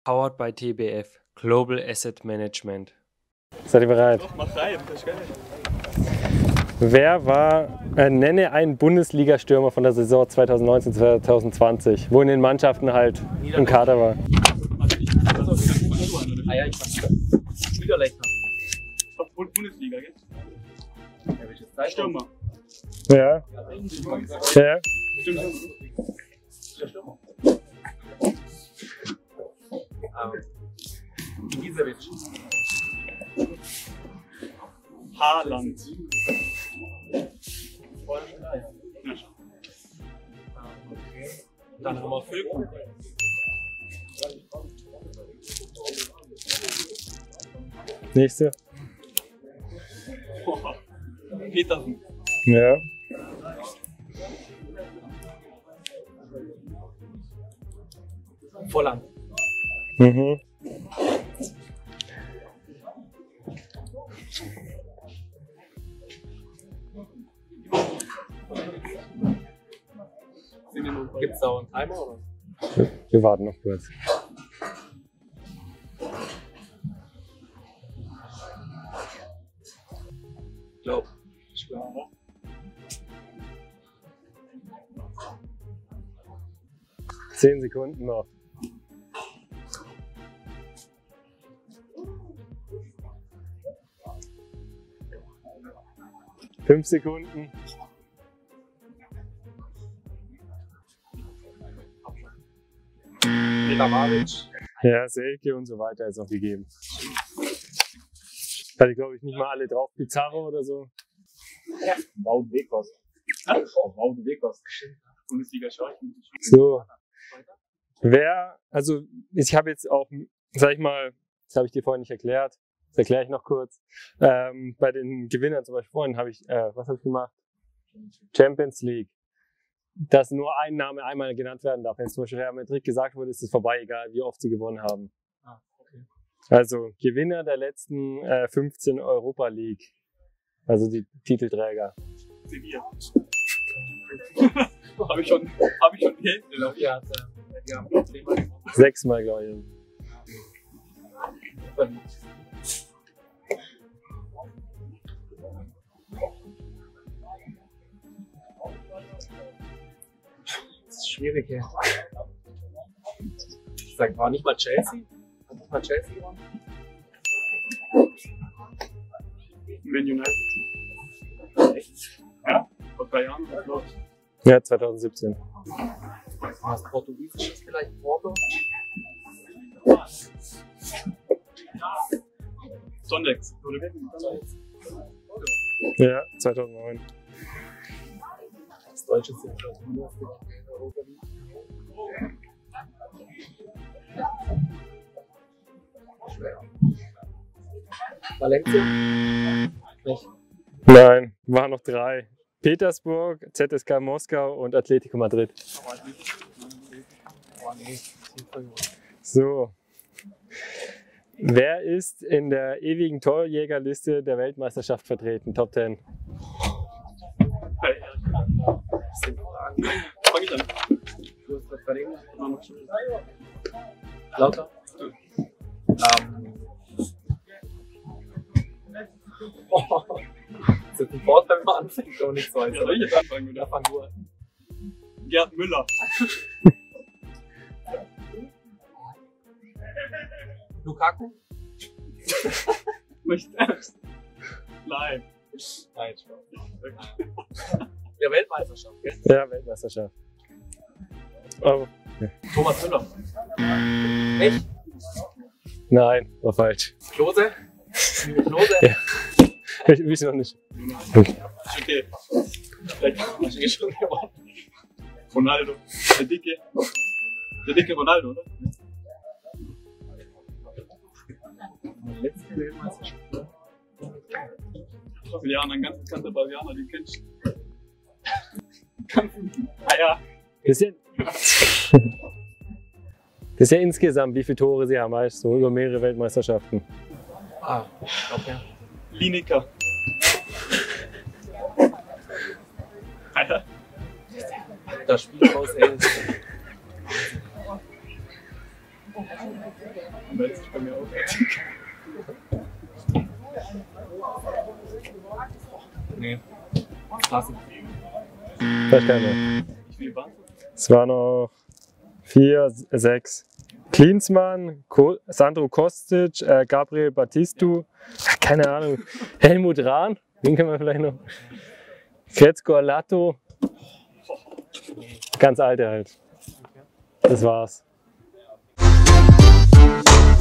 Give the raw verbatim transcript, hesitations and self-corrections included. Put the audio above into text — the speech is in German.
Powered by T B F, Global Asset Management. Seid ihr bereit? Doch, mach rein, das ist geil. Wer war, äh, nenne einen Bundesliga-Stürmer von der Saison zweitausendneunzehn zweitausendzwanzig, wo in den Mannschaften halt im Kader war? Ah ja, ich mach's. Niederlechner. Bundesliga, gell? Stürmer. Ja. Ja. Stimmt. Stürmer. Gisevic. Haaland. Dann haben wir Füllkrug. Nächste. Petersen. Ja. Volland. Mhm. Gibt es da auch einen Timer oder? Wir warten noch kurz. Ich glaube. Ich glaube. Zehn Sekunden noch. Fünf Sekunden. Peter Maric. Ja, Selke und so weiter ist noch gegeben. Hatte, glaube ich, nicht mal alle drauf. Pizarro oder so. Ja. Wout Weghorst. Wout Weghorst. Bundesliga schaue ich. So. Wer, also ich habe jetzt auch, sag ich mal, das habe ich dir vorhin nicht erklärt, das erkläre ich noch kurz. Ähm, bei den Gewinnern zum Beispiel vorhin habe ich, äh, was habe ich gemacht? Champions League. Dass nur ein Name einmal genannt werden darf. Wenn es zum Beispiel Real Madrid gesagt wurde, ist es vorbei, egal wie oft sie gewonnen haben. Ah, okay. Also Gewinner der letzten äh, fünfzehn Europa League. Also die Titelträger. Sevilla. Habe ich schon, habe ich schon die Hälfte, glaube ich. Ja, die haben zehnmal gewonnen. Sechsmal, glaube ich. Das ist schwierig, ey. Ich sag, war nicht mal Chelsea? Hat nicht mal Chelsea gewonnen? Man United. Echt? Ja, vor drei Jahren, glaube ich. Ja, zweitausendsiebzehn. Was Portugiesisches vielleicht? Porto? Sondex. Oder Ja, zweitausendneun. das Deutsche sind das Europa League. Schwer. Valencia? Nicht. Nein, waren noch drei. Petersburg, Z S K Moskau und Atletico Madrid. So. Wer ist in der ewigen Torjägerliste der Weltmeisterschaft vertreten? Top zehn. Fang ich an. Lauter. Ähm. Oh. Das ist ein Wort, wenn man anfängt, auch nicht so. Ja, soll ich jetzt anfangen, oder? Fang du an. Gerd Müller. Lukaku? Nicht ernst? Nein. Nein, Spaß. Der Weltmeisterschaft, gell? Ja, Weltmeisterschaft. Oh. Ja. Thomas Müller. Echt? Nein, war falsch. Klose? Klose? Ja. Ich weiß noch nicht. Okay. Vielleicht bin ich schon geworden. Ronaldo. Der dicke. Der dicke Ronaldo, oder? Letzte Weltmeisterschaft. Brasilianer, ein ganz bekannter Brasilianer, den kennst du. Ah ja. Das ist ja, das ist ja insgesamt, wie viele Tore sie haben, weißt du, so über mehrere Weltmeisterschaften. Ah, ich glaube ja. Lineker. Alter. Das Spiel aus, ey. Und meldet sich bei mir auch. Nee. Passen. Weiß gar nicht. Wie viel waren es? Es waren noch vier, sechs. Klinsmann, Ko Sandro Kostic, äh, Gabriel Batistu, ja, keine Ahnung, Helmut Rahn, den kennen wir vielleicht noch. Krezko Alato. Ganz alte halt. Das war's.